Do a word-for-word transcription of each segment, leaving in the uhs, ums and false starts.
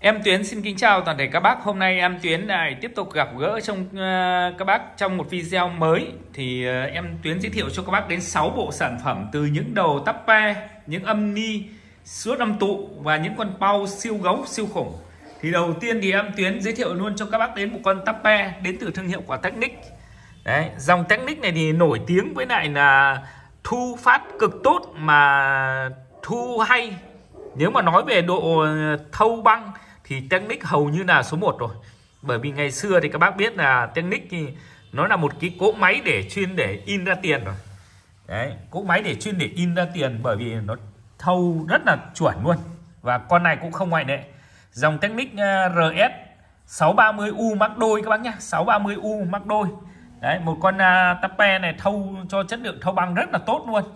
Em Tuyến xin kính chào toàn thể các bác. Hôm nay em Tuyến lại tiếp tục gặp gỡ trong uh, các bác trong một video mới. Thì uh, em Tuyến giới thiệu cho các bác đến sáu bộ sản phẩm từ những đầu tắp pe, những âm ni, suốt âm tụ và những con pau siêu gấu siêu khủng. Thì đầu tiên thì em Tuyến giới thiệu luôn cho các bác đến một con tắp pe đến từ thương hiệu của Technic. Đấy, dòng Technic này thì nổi tiếng với lại là thu phát cực tốt mà thu hay. Nếu mà nói về độ thâu băng thì Technic hầu như là số một rồi. Bởi vì ngày xưa thì các bác biết là Technic thì nó là một cái cỗ máy để chuyên để in ra tiền rồi. Đấy, cỗ máy để chuyên để in ra tiền bởi vì nó thâu rất là chuẩn luôn. Và con này cũng không ngoại lệ. Dòng Technic rờ ét sáu ba mươi U mắc đôi các bác nhé, sáu ba mươi U mắc đôi. Đấy, một con uh, tắp pe này thâu cho chất lượng thâu băng rất là tốt luôn.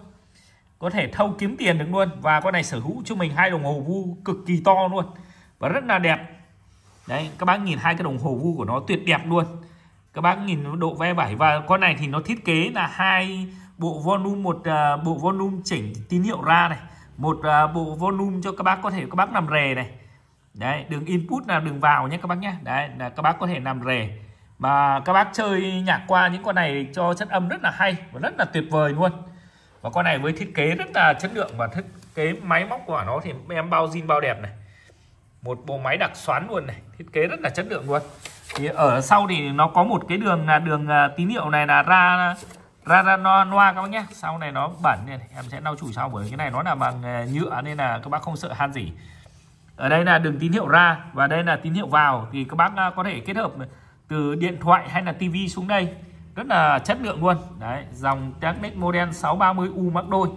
Có thể thâu kiếm tiền được luôn. Và con này sở hữu cho mình hai đồng hồ vu cực kỳ to luôn và rất là đẹp. Đấy, các bác nhìn hai cái đồng hồ vu của nó tuyệt đẹp luôn. Các bác nhìn độ ve bảy. Và con này thì nó thiết kế là hai bộ volume, một uh, bộ volume chỉnh tín hiệu ra này, một uh, bộ volume cho các bác có thể các bác nằm rề này. Đấy, đường input là đường vào nhé các bác nhé. Đấy, là các bác có thể nằm rề. Mà các bác chơi nhạc qua những con này cho chất âm rất là hay và rất là tuyệt vời luôn. Và con này với thiết kế rất là chất lượng và thiết kế máy móc của nó thì em bao zin bao đẹp này. Một bộ máy đặc xoắn luôn này, thiết kế rất là chất lượng luôn. Thì ở sau thì nó có một cái đường là đường tín hiệu này là ra ra ra noa, noa các bác nhé. Sau này nó bẩn này, em sẽ lau chùi sau bởi cái này nó là bằng nhựa nên là các bác không sợ han gì. Ở đây là đường tín hiệu ra và đây là tín hiệu vào thì các bác có thể kết hợp từ điện thoại hay là tivi xuống đây. Rất là chất lượng luôn. Đấy, dòng Technic model sáu ba mươi U mắc đôi.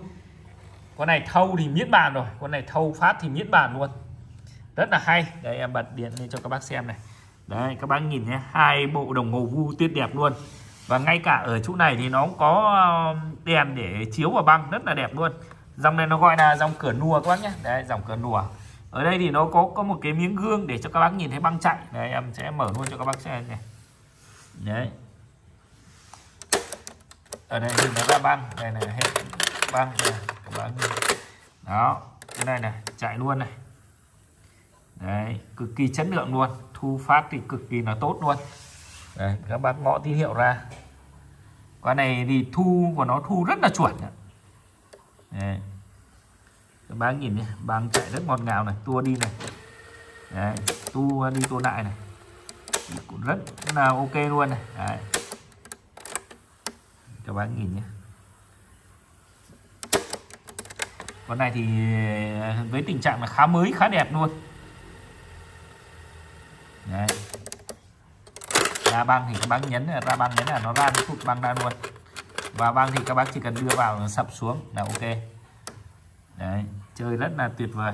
Con này thâu thì miễn bàn rồi, con này thâu phát thì miễn bàn luôn. Rất là hay. Đây em bật điện lên cho các bác xem này. Đấy, các bác nhìn nhé, hai bộ đồng hồ vu tuyệt đẹp luôn. Và ngay cả ở chỗ này thì nó cũng có đèn để chiếu vào băng rất là đẹp luôn. Dòng này nó gọi là dòng cửa nùa các bác nhé. Đấy, dòng cửa nùa. Ở đây thì nó có có một cái miếng gương để cho các bác nhìn thấy băng chạy. Đây em sẽ mở luôn cho các bác xem này. Đấy. Ở đây thì nó ra băng, đây này hết băng này, các bác nhìn. Đó, cái này này chạy luôn này. Đấy, cực kỳ chất lượng luôn, thu phát thì cực kỳ là tốt luôn. Đây, các bác ngõ tín hiệu ra. Con này thì thu của nó thu rất là chuẩn. Đấy. Các bác nhìn nhé, băng chạy rất ngọt ngào này, tua đi này. Đấy, tua đi tua lại này. Cũng rất là ok luôn này. Đấy. Các bác nhìn nhé. Con này thì với tình trạng là khá mới, khá đẹp luôn. Đấy. Ra băng thì các bác nhấn là ra băng nhấn là nó ra cái cục băng ra luôn. Và băng thì các bác chỉ cần đưa vào sập xuống là ok. Đấy, chơi rất là tuyệt vời.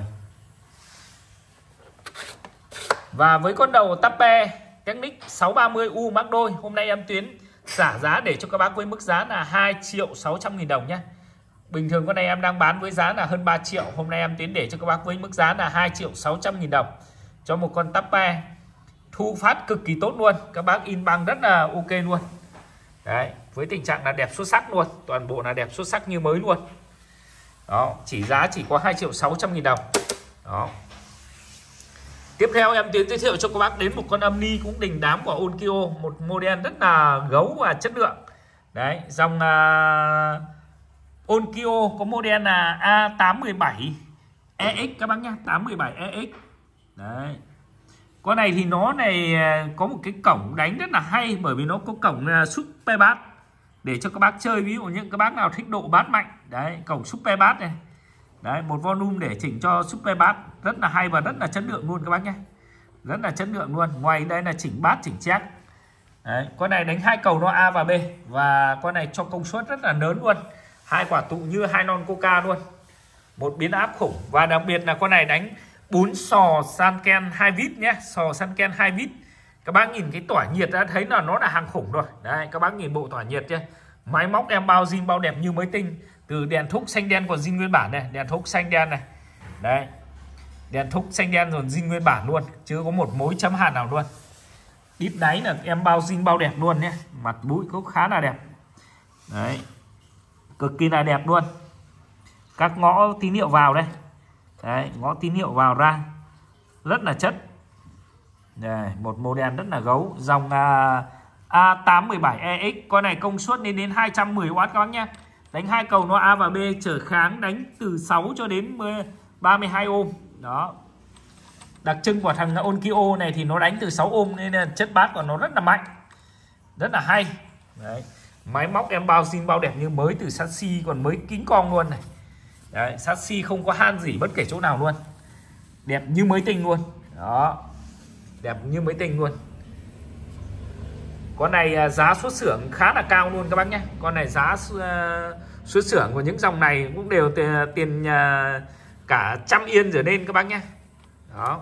Và với con đầu tắp pe Technic sáu ba mươi U mắc đôi, hôm nay em Tuyến xả giá để cho các bác với mức giá là hai triệu sáu trăm nghìn đồng nhé. Bình thường con này em đang bán với giá là hơn ba triệu. Hôm nay em Tuyến để cho các bác với mức giá là hai triệu sáu trăm nghìn đồng cho một con tắp pe. Thu phát cực kỳ tốt luôn. Các bác in băng rất là ok luôn. Đấy, với tình trạng là đẹp xuất sắc luôn. Toàn bộ là đẹp xuất sắc như mới luôn. Đó, chỉ giá chỉ có hai triệu sáu trăm nghìn đồng. Đó. Tiếp theo em Tuyến giới thiệu cho các bác đến một con âm ni cũng đình đám của Onkyo, một model rất là gấu và chất lượng. Đấy, dòng uh, Onkyo có model là A tám một bảy E X các bác nhá, tám một bảy E X. Đấy. Con này thì nó này có một cái cổng đánh rất là hay bởi vì nó có cổng uh, super bass để cho các bác chơi, ví dụ như các bác nào thích độ bass mạnh. Đấy, cổng super bass này. Đấy, một volume để chỉnh cho super bass rất là hay và rất là chất lượng luôn các bác nhé. Rất là chất lượng luôn. Ngoài đây là chỉnh bass, chỉnh check. Đấy, con này đánh hai cầu nó A và B và con này cho công suất rất là lớn luôn. Hai quả tụ như hai lon Coca luôn. Một biến áp khủng và đặc biệt là con này đánh bốn sò Sanken hai vít nhé, sò Sanken hai vít. Các bác nhìn cái tỏa nhiệt đã thấy là nó là hàng khủng rồi. Đấy, các bác nhìn bộ tỏa nhiệt chưa? Máy móc em bao zin bao đẹp như mới tinh. Từ đèn thúc xanh đen còn zin nguyên bản này, đèn thúc xanh đen này. Đấy. Đèn thúc xanh đen rồi zin nguyên bản luôn, chưa có một mối chấm hàn nào luôn. Đít đáy là em bao zin bao đẹp luôn nhé. Mặt mũi cũng khá là đẹp. Đấy. Cực kỳ là đẹp luôn. Các ngõ tín hiệu vào đây. Đấy, ngõ tín hiệu vào ra rất là chất. Đây, một model rất là gấu, dòng à, A tám một bảy E X. Con này công suất lên đến hai trăm mười oát các bác nhé. Đánh hai cầu nó A và B, trở kháng đánh từ sáu cho đến ba mươi hai ôm. Đó. Đặc trưng của thằng Onkyo này thì nó đánh từ sáu ôm nên là chất bát của nó rất là mạnh. Rất là hay. Đấy. Máy móc em bao zin bao đẹp như mới, từ sắt xi còn mới kính cong luôn này. Đấy, sắt xi không có han gì bất kể chỗ nào luôn. Đẹp như mới tinh luôn. Đó. Đẹp như mới tinh luôn. Con này giá xuất xưởng khá là cao luôn các bác nhé. Con này giá xuất xưởng của những dòng này cũng đều tiền cả trăm yên trở lên các bác nhé. Đó.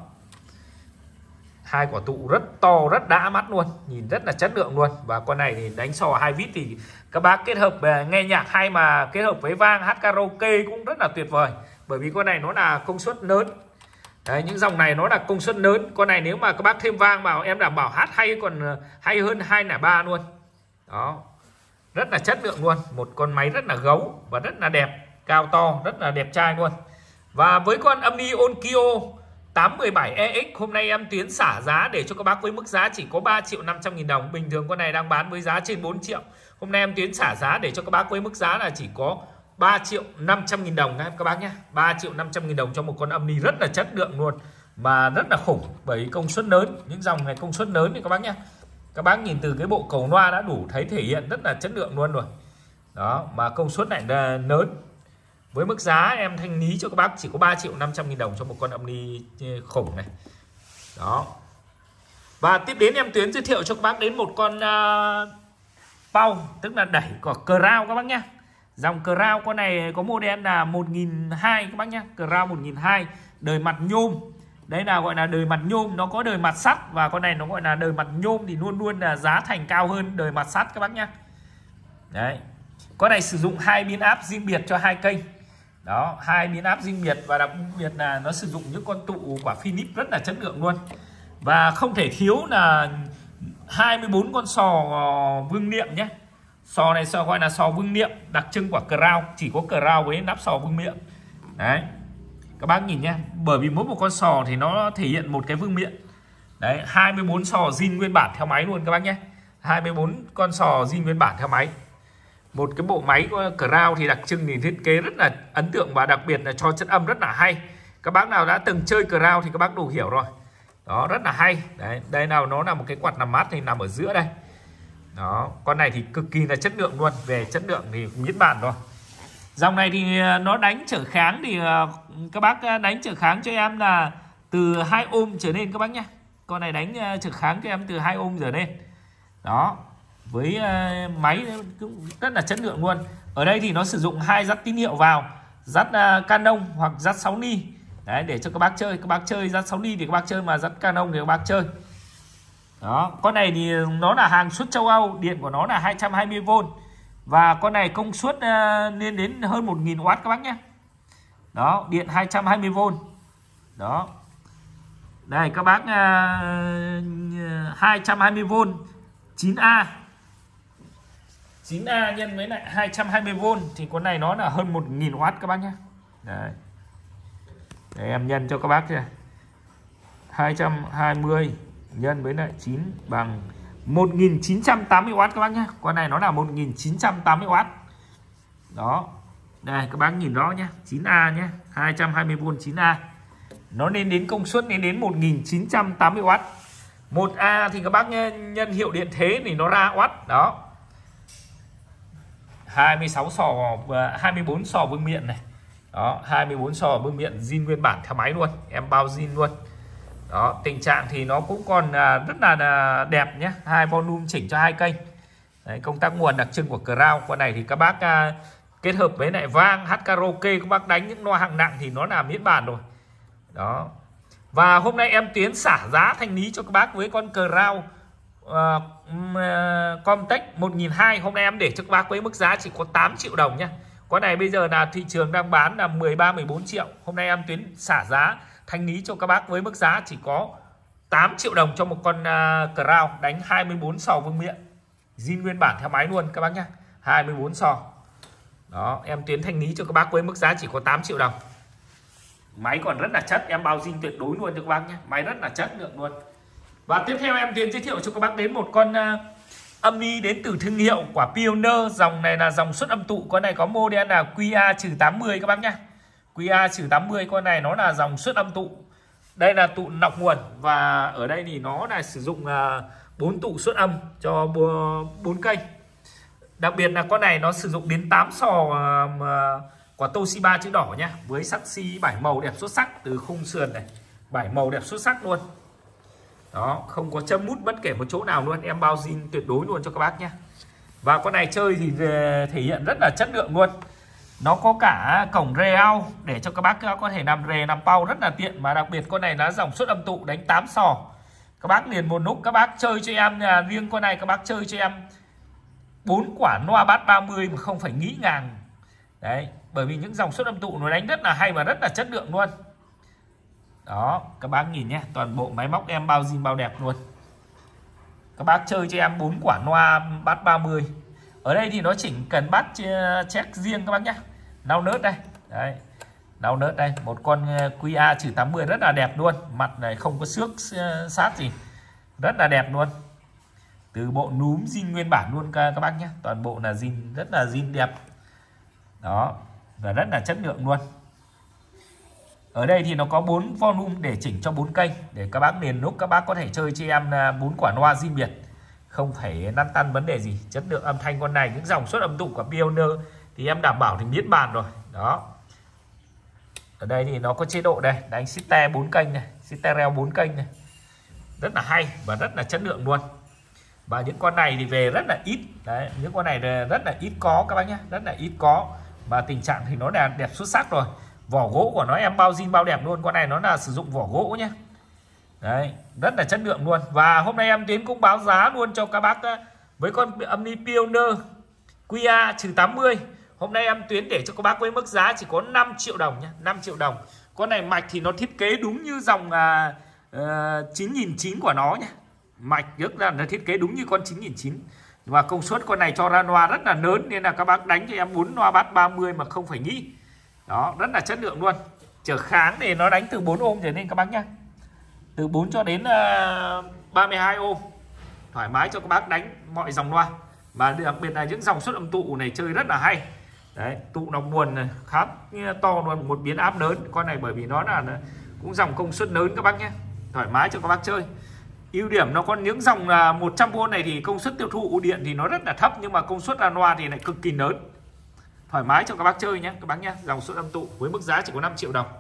Hai quả tụ rất to, rất đã mắt luôn, nhìn rất là chất lượng luôn. Và con này thì đánh sò hai vít thì các bác kết hợp nghe nhạc hay mà kết hợp với vang hát karaoke cũng rất là tuyệt vời. Bởi vì con này nó là công suất lớn. Đấy, những dòng này nó là công suất lớn. Con này nếu mà các bác thêm vang vào em đảm bảo hát hay còn hay hơn hai nẻ ba luôn. Đó. Rất là chất lượng luôn. Một con máy rất là gấu và rất là đẹp, cao to, rất là đẹp trai luôn. Và với con âm ni Onkyo tám một bảy E X hôm nay em Tuyến xả giá để cho các bác với mức giá chỉ có ba triệu năm trăm nghìn đồng. Bình thường con này đang bán với giá trên bốn triệu. Hôm nay em Tuyến xả giá để cho các bác với mức giá là chỉ có ba triệu năm trăm nghìn đồng các bác nhé. ba triệu năm trăm nghìn đồng cho một con âm ni rất là chất lượng luôn, mà rất là khủng bởi công suất lớn. Những dòng này công suất lớn thì các bác nhé. Các bác nhìn từ cái bộ cầu loa đã đủ thấy thể hiện rất là chất lượng luôn rồi. Đó, mà công suất này là lớn. Với mức giá em thanh lý cho các bác chỉ có ba triệu năm trăm nghìn đồng cho một con âm ni khủng này. Đó. Và tiếp đến em Tuyến giới thiệu cho các bác đến một con uh, pau, tức là đẩy của Crown các bác nhé. Dòng Crown con này có model là một nghìn hai trăm các bác nhé. Crown một nghìn hai trăm, đời mặt nhôm. Đấy là gọi là đời mặt nhôm, nó có đời mặt sắt. Và con này nó gọi là đời mặt nhôm thì luôn luôn là giá thành cao hơn đời mặt sắt các bác nhé. Đấy. Con này sử dụng hai biến áp riêng biệt cho hai kênh. Đó, hai biến áp riêng biệt và đặc biệt là nó sử dụng những con tụ quả Philips rất là chất lượng luôn. Và không thể thiếu là hai mươi bốn con sò vương miện nhé. Sò này sò gọi là sò vương miện, đặc trưng của Crown, chỉ có Crown với nắp sò vương miện. Đấy. Các bác nhìn nhé, bởi vì mỗi một con sò thì nó thể hiện một cái vương miện. Đấy, hai mươi bốn sò zin nguyên bản theo máy luôn các bác nhé. hai mươi bốn con sò zin nguyên bản theo máy. Một cái bộ máy của Crown thì đặc trưng thì thiết kế rất là ấn tượng và đặc biệt là cho chất âm rất là hay. Các bác nào đã từng chơi Crown thì các bác đủ hiểu rồi. Đó, rất là hay. Đấy, đây nào nó là một cái quạt nằm mát thì nằm ở giữa đây. Đó, con này thì cực kỳ là chất lượng luôn, về chất lượng thì miễn bàn rồi. Dòng này thì nó đánh trở kháng thì các bác đánh trở kháng cho em là từ hai ôm trở lên các bác nhé. Con này đánh trở kháng cho em từ hai ôm trở lên. Đó. Với uh, máy cũng rất là chất lượng luôn. Ở đây thì nó sử dụng hai dắt tín hiệu vào, dắt uh, Canon hoặc dắt sáu ni. Đấy, để cho các bác chơi. Các bác chơi dắt sáu ni thì các bác chơi, mà dắt Canon thì các bác chơi. Đó, con này thì nó là hàng xuất châu Âu, điện của nó là hai trăm hai mươi vôn. Và con này công suất uh, lên đến hơn một nghìn oát các bác nhé. Đó, điện hai trăm hai mươi vôn. Đó. Đây các bác uh, hai trăm hai mươi vôn chín A. chín A nhân với lại hai trăm hai mươi vôn thì con này nó là hơn một nghìn oát các bác nhé. Đấy. Để em nhân cho các bác chưa. hai trăm hai mươi nhân với lại chín bằng một nghìn chín trăm tám mươi oát các bác nhé. Con này nó là một nghìn chín trăm tám mươi oát. Đó. Đây các bác nhìn rõ nhé, chín A nhé, hai trăm hai mươi vôn chín A. Nó lên đến công suất lên đến một nghìn chín trăm tám mươi oát. một A thì các bác nhân hiệu điện thế thì nó ra oát. Đó. hai mươi sáu sò, hai mươi bốn sò vương miện này. Đó, hai mươi bốn sò vương miện zin nguyên bản theo máy luôn, em bao zin luôn. Đó, tình trạng thì nó cũng còn rất là đẹp nhé, hai volume chỉnh cho hai kênh. Đấy, công tắc nguồn đặc trưng của Crown. Con này thì các bác uh, kết hợp với lại vang hát karaoke, các bác đánh những loa hạng nặng thì nó là miễn bàn rồi. Đó. Và hôm nay em Tuyến xả giá thanh lý cho các bác với con Crown uh, uh, Comtech một nghìn hai trăm. Hôm nay em để cho các bác với mức giá chỉ có tám triệu đồng nhé. Con này bây giờ là thị trường đang bán là mười ba mười bốn triệu. Hôm nay em Tuyến xả giá thanh lý cho các bác với mức giá chỉ có tám triệu đồng cho một con uh, Crown đánh hai mươi bốn sò vương miện, zin nguyên bản theo máy luôn các bác nhé. hai mươi bốn sò. Đó, em Tuyến thanh lý cho các bác với mức giá chỉ có tám triệu đồng. Máy còn rất là chất, em bao zin tuyệt đối luôn cho các bác nhé. Máy rất là chất lượng luôn. Và tiếp theo em Tiến giới thiệu cho các bác đến một con uh, âm ni đến từ thương hiệu của Pioneer. Dòng này là dòng xuất âm tụ. Con này có model là Q A tám mươi các bác nhá. Q A tám mươi con này nó là dòng xuất âm tụ. Đây là tụ nọc nguồn, và ở đây thì nó là sử dụng bốn tụ xuất âm cho bốn kênh. Đặc biệt là con này nó sử dụng đến tám sò quả Toshiba chữ đỏ nhá, với sắc xi bảy màu đẹp xuất sắc từ khung sườn này, bảy màu đẹp xuất sắc luôn. Đó, không có châm mút bất kể một chỗ nào luôn, em bao zin tuyệt đối luôn cho các bác nhé. Và con này chơi thì thể hiện rất là chất lượng luôn. Nó có cả cổng rê ao để cho các bác có thể làm rê làm pau rất là tiện. Mà đặc biệt con này là dòng xuất âm tụ đánh tám sò. Các bác liền một lúc các bác chơi cho em, riêng con này các bác chơi cho em bốn quả loa bát ba mươi mà không phải nghĩ ngàng. Đấy, bởi vì những dòng xuất âm tụ nó đánh rất là hay và rất là chất lượng luôn. Đó, các bác nhìn nhé, toàn bộ máy móc em bao zin bao đẹp luôn. Các bác chơi cho em bốn quả loa bát ba mươi. Ở đây thì nó chỉnh cần bát check riêng các bác nhé. Nao nớt đây. Đấy. Nao nớt đây, một con Q A tám mươi rất là đẹp luôn. Mặt này không có xước sát gì. Rất là đẹp luôn. Từ bộ núm zin nguyên bản luôn các bác nhé. Toàn bộ là zin, rất là zin đẹp. Đó, và rất là chất lượng luôn. Ở đây thì nó có bốn volume để chỉnh cho bốn kênh, để các bác liền lúc các bác có thể chơi cho em bốn quả loa riêng biệt, không phải lăn tăn vấn đề gì. Chất lượng âm thanh con này, những dòng xuất âm tụ của Pioneer thì em đảm bảo thì biết bàn rồi. Đó. Ở đây thì nó có chế độ đây, đánh stereo bốn kênh này, stereo bốn kênh này. Rất là hay và rất là chất lượng luôn. Và những con này thì về rất là ít. Đấy, những con này rất là ít có các bác nhé, rất là ít có. Và tình trạng thì nó là đẹp xuất sắc rồi. Vỏ gỗ của nó em bao zin bao đẹp luôn. Con này nó là sử dụng vỏ gỗ nhé. Đấy, rất là chất lượng luôn. Và hôm nay em Tiến cũng báo giá luôn cho các bác với con âm ni Pioneer Q A tám mươi. Hôm nay em Tiến để cho các bác với mức giá chỉ có năm triệu đồng nhé, năm triệu đồng. Con này mạch thì nó thiết kế đúng như dòng à, à, chín nghìn chín của nó nhé. Mạch rất là nó thiết kế đúng như con chín nghìn chín. Và công suất con này cho ra loa rất là lớn, nên là các bác đánh cho em bốn loa bát ba mươi mà không phải nghĩ. Đó, rất là chất lượng luôn. Trở kháng thì nó đánh từ bốn ôm trở lên các bác nhé. Từ bốn cho đến uh, ba mươi hai ôm. Thoải mái cho các bác đánh mọi dòng loa. Và đặc biệt là những dòng xuất âm tụ này chơi rất là hay. Đấy, tụ nọc nguồn này khá to luôn, một biến áp lớn. Con này bởi vì nó là cũng dòng công suất lớn các bác nhé. Thoải mái cho các bác chơi. Ưu điểm nó có những dòng một trăm vôn này thì công suất tiêu thụ điện thì nó rất là thấp, nhưng mà công suất ra loa thì lại cực kỳ lớn. Thoải mái cho các bác chơi nhé các bác nhé. Dòng xuất âm tụ với mức giá chỉ có năm triệu đồng.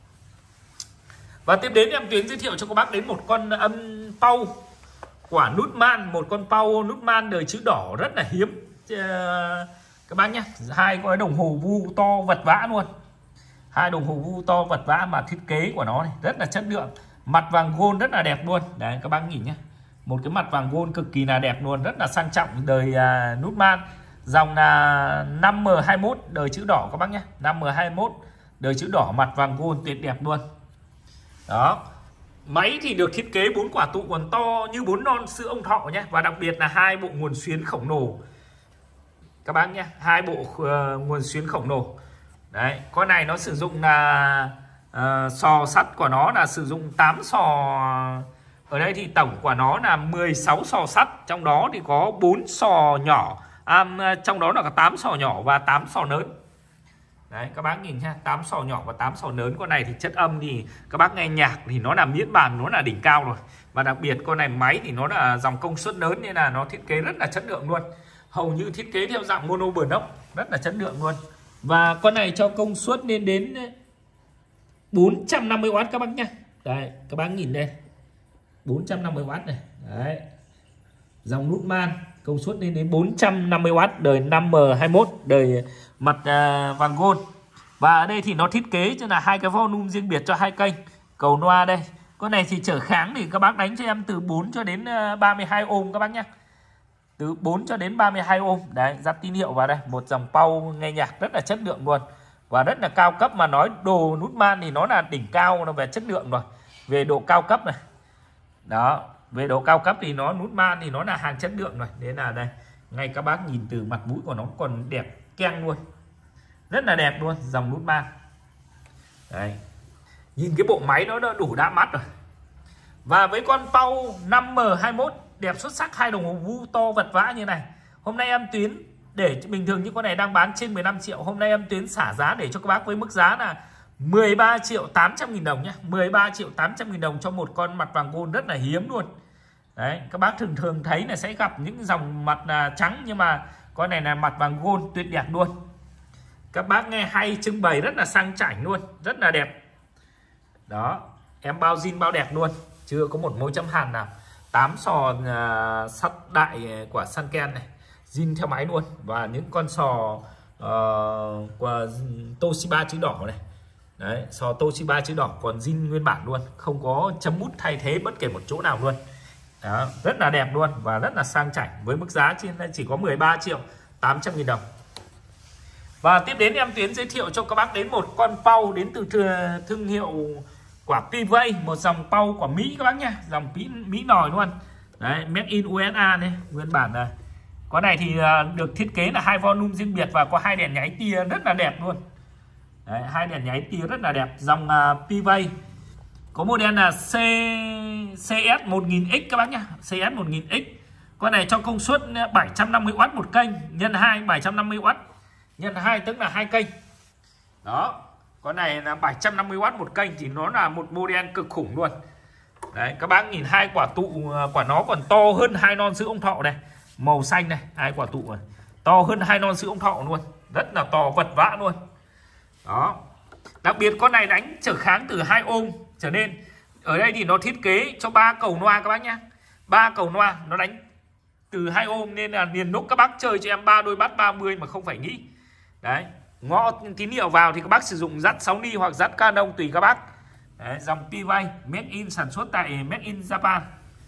Và tiếp đến em Tiến giới thiệu cho các bác đến một con âm pau quả nút man, một con pau nút man đời chữ đỏ rất là hiếm các bác nhé. Hai con đồng hồ vu to vật vã luôn. Hai đồng hồ vu to vật vã mà thiết kế của nó này rất là chất lượng. Mặt vàng gold rất là đẹp luôn. Đấy các bác nhìn nhé. Một cái mặt vàng gold cực kỳ là đẹp luôn, rất là sang trọng đời uh, nút man. Dòng là năm M hai mốt đời chữ đỏ các bác nhé. năm M hai mốt đời chữ đỏ mặt vàng gold tuyệt đẹp luôn. Đó. Máy thì được thiết kế bốn quả tụ còn to như bốn non sữa ông thọ nhé. Và đặc biệt là hai bộ nguồn xuyến khổng lồ. Các bác nhé, hai bộ uh, nguồn xuyến khổng lồ. Đấy, con này nó sử dụng là uh, sò sắt của nó là sử dụng tám sò. Ở đây thì tổng của nó là mười sáu sò sắt, trong đó thì có bốn sò nhỏ. À, trong đó là có tám sò nhỏ và tám sò lớn. Đấy các bác nhìn nha, tám sò nhỏ và tám sò lớn. Con này thì chất âm thì các bác nghe nhạc thì nó là miễn bàn, nó là đỉnh cao rồi. Và đặc biệt con này máy thì nó là dòng công suất lớn, nên là nó thiết kế rất là chất lượng luôn. Hầu như thiết kế theo dạng mono bờ nóc, rất là chất lượng luôn. Và con này cho công suất lên đến bốn trăm năm mươi oát các bác nhá. Đấy các bác nhìn đây, bốn trăm năm mươi oát này. Đấy, dòng nút man công suất lên đến bốn trăm năm mươi oát đời năm M hai mốt đời mặt uh, vàng gold. Và ở đây thì nó thiết kế cho là hai cái volume riêng biệt cho hai kênh. Cầu loa đây. Con này thì trở kháng thì các bác đánh cho em từ bốn cho đến ba mươi hai ôm các bác nhé. Từ bốn cho đến ba mươi hai ôm. Đấy, dắt tín hiệu vào đây. Một dòng pau nghe nhạc rất là chất lượng luôn. Và rất là cao cấp, mà nói đồ nút man thì nó là đỉnh cao, nó về chất lượng rồi. Về độ cao cấp này. Đó, về độ cao cấp thì nó nút man thì nó là hàng chất lượng rồi. Nên là đây, ngay các bác nhìn từ mặt mũi của nó còn đẹp keng luôn. Rất là đẹp luôn, dòng nút man. Đấy. Nhìn cái bộ máy nó đã đủ đã mắt rồi. Và với con Pau năm M hai mốt đẹp xuất sắc, hai đồng hồ vu to vật vã như này, hôm nay em Tuyến để bình thường những con này đang bán trên mười lăm triệu, hôm nay em Tuyến xả giá để cho các bác với mức giá là mười ba triệu tám trăm nghìn đồng nhé. mười ba triệu tám trăm nghìn đồng cho một con mặt vàng gold rất là hiếm luôn. Đấy, các bác thường thường thấy là sẽ gặp những dòng mặt là trắng, nhưng mà con này là mặt vàng gold tuyệt đẹp luôn. Các bác nghe hay, trưng bày rất là sang chảnh luôn, rất là đẹp. Đó, em bao zin bao đẹp luôn, chưa có một mối chấm hàn nào. Tám sò uh, sắt đại của Sanken này, zin theo máy luôn. Và những con sò uh, của Toshiba chữ đỏ này. Đấy, sò Toshiba chữ đỏ còn zin nguyên bản luôn, không có chấm mút thay thế bất kể một chỗ nào luôn. Đó, rất là đẹp luôn và rất là sang chảnh với mức giá trên chỉ có mười ba triệu tám trăm nghìn đồng. Và tiếp đến em Tuyến giới thiệu cho các bác đến một con Pau đến từ thương hiệu quả Pivay, một dòng Pau của Mỹ các bác nhá, dòng Mỹ, Mỹ nòi luôn. Đấy, made in u ét a này, nguyên bản này. Con này thì được thiết kế là hai volume riêng biệt và có hai đèn nháy tia rất là đẹp luôn. Đấy, hai đèn nháy tia rất là đẹp, dòng uh, Pivay. Có model là C, xê ét một nghìn x các bác nhá, xê ét một nghìn x. Con này cho công suất bảy trăm năm mươi oát một kênh, nhân hai bảy trăm năm mươi oát. Nhân hai tức là hai kênh. Đó, con này là bảy trăm năm mươi oát một kênh thì nó là một model cực khủng luôn. Đấy, các bác nhìn hai quả tụ, quả nó còn to hơn hai non sữa ông Thọ này, màu xanh này, hai quả tụ này to hơn hai non sữa ông Thọ luôn, rất là to vật vã luôn. Đó, đặc biệt con này đánh trở kháng từ hai ôm trở lên. Ở đây thì nó thiết kế cho ba cầu loa các bác nhá, ba cầu loa nó đánh từ hai ôm, nên là liền lúc các bác chơi cho em ba đôi bắt ba mươi mà không phải nghĩ. Đấy, ngõ tín hiệu vào thì các bác sử dụng dắt sáu ni hoặc dắt Canon tùy các bác. Đấy, dòng Pivay made in, sản xuất tại made in Japan.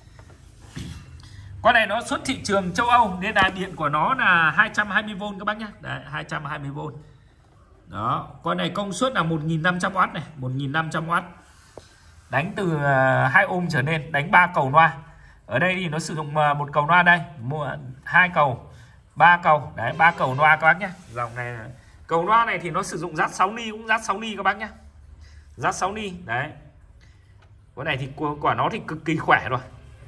Con này nó xuất thị trường châu Âu nên là điện của nó là hai trăm hai mươi vôn các bác nhé. Đấy, hai trăm hai mươi vôn. Đó, con này công suất là một nghìn năm trăm oát này, một nghìn năm trăm oát. Đánh từ hai ôm trở lên, đánh ba cầu loa. Ở đây thì nó sử dụng một cầu loa đây, hai cầu, ba cầu, đấy ba cầu loa các bác nhé. Dòng này cầu loa này thì nó sử dụng dắt sáu ni, cũng dắt sáu ni các bác nhé. Dắt sáu ni, đấy. Con này thì quả nó thì cực kỳ khỏe rồi.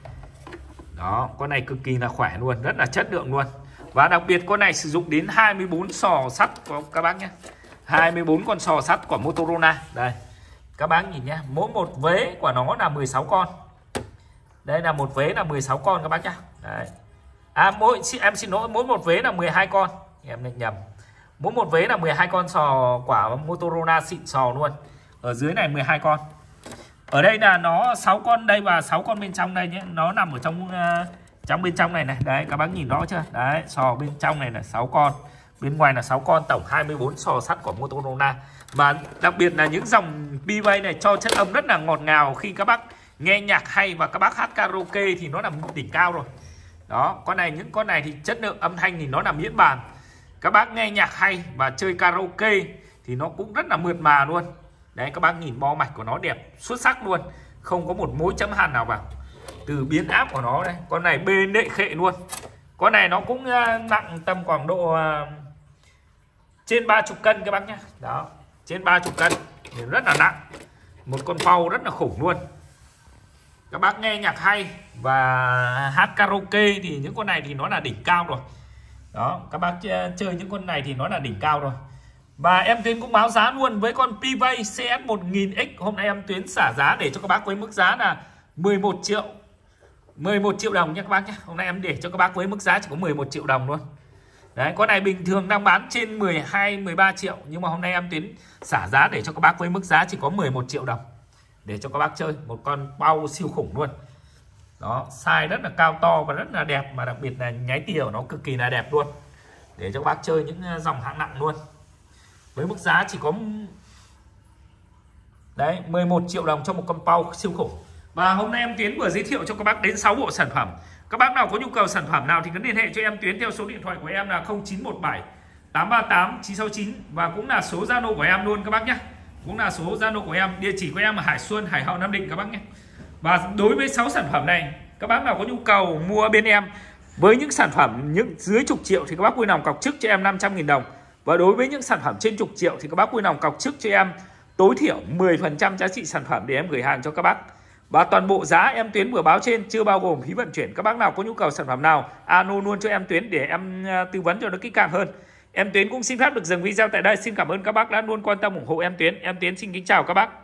Đó, con này cực kỳ là khỏe luôn, rất là chất lượng luôn. Và đặc biệt con này sử dụng đến hai mươi bốn sò sắt của các bác nhé. hai mươi bốn con sò sắt của Motorola. Đây, các bác nhìn nhé, mỗi một vế của nó là mười sáu con. Đây là một vế là mười sáu con các bác nhé. Đấy. À, mỗi em xin lỗi, mỗi một vế là mười hai con. Em định nhầm. Mỗi một vế là mười hai con sò quả Motorola xịn sò luôn. Ở dưới này mười hai con. Ở đây là nó sáu con đây và sáu con bên trong đây nhé. Nó nằm ở trong uh, trong bên trong này này. Đấy, các bác nhìn rõ chưa? Đấy, sò bên trong này là sáu con. Bên ngoài là sáu con, tổng hai mươi bốn sò sắt của Motorola. Và đặc biệt là những dòng Pivay này cho chất âm rất là ngọt ngào. Khi các bác nghe nhạc hay và các bác hát karaoke thì nó là đỉnh cao rồi. Đó, con này, những con này thì chất lượng âm thanh thì nó là miễn bàn. Các bác nghe nhạc hay và chơi karaoke thì nó cũng rất là mượt mà luôn. Đấy, các bác nhìn bo mạch của nó đẹp xuất sắc luôn, không có một mối chấm hàn nào vào. Từ biến áp của nó đây, con này bê nệ khệ luôn. Con này nó cũng nặng tầm khoảng độ trên ba mươi cân các bác nhé. Đó, trên ba mươi cân thì rất là nặng. Một con Pau rất là khủng luôn. Các bác nghe nhạc hay và hát karaoke thì những con này thì nó là đỉnh cao rồi. Đó, các bác chơi những con này thì nó là đỉnh cao rồi. Và em Tuyến cũng báo giá luôn với con Pivay xê ét một nghìn x. Hôm nay em Tuyến xả giá để cho các bác với mức giá là mười một triệu mười một triệu đồng nha các bác nhé. Hôm nay em để cho các bác với mức giá chỉ có mười một triệu đồng luôn. Đấy, con này bình thường đang bán trên mười hai mười ba triệu, nhưng mà hôm nay em Tuyến xả giá để cho các bác với mức giá chỉ có mười một triệu đồng để cho các bác chơi một con Pau siêu khủng luôn. Đó, size rất là cao to và rất là đẹp, mà đặc biệt là nháy tia của nó cực kỳ là đẹp luôn. Để cho các bác chơi những dòng hạng nặng luôn. Với mức giá chỉ có đấy mười một triệu đồng cho một con Pau siêu khủng. Và hôm nay em Tuyến vừa giới thiệu cho các bác đến sáu bộ sản phẩm. Các bác nào có nhu cầu sản phẩm nào thì cứ liên hệ cho em Tuyến theo số điện thoại của em là không chín một bảy tám ba tám chín sáu chín, và cũng là số Zalo của em luôn các bác nhé. Cũng là số Zalo của em, địa chỉ của em ở Hải Xuân, Hải Hậu, Nam Định các bác nhé. Và đối với sáu sản phẩm này, các bác nào có nhu cầu mua bên em với những sản phẩm những dưới chục triệu thì các bác vui lòng cọc trước cho em năm trăm nghìn đồng. Và đối với những sản phẩm trên chục triệu thì các bác vui lòng cọc trước cho em tối thiểu mười phần trăm giá trị sản phẩm để em gửi hàng cho các bác. Và toàn bộ giá em Tuyến vừa báo trên chưa bao gồm phí vận chuyển. Các bác nào có nhu cầu sản phẩm nào alo luôn cho em Tuyến để em tư vấn cho nó kỹ càng hơn. Em Tuyến cũng xin phép được dừng video tại đây. Xin cảm ơn các bác đã luôn quan tâm ủng hộ em Tuyến. Em Tuyến xin kính chào các bác.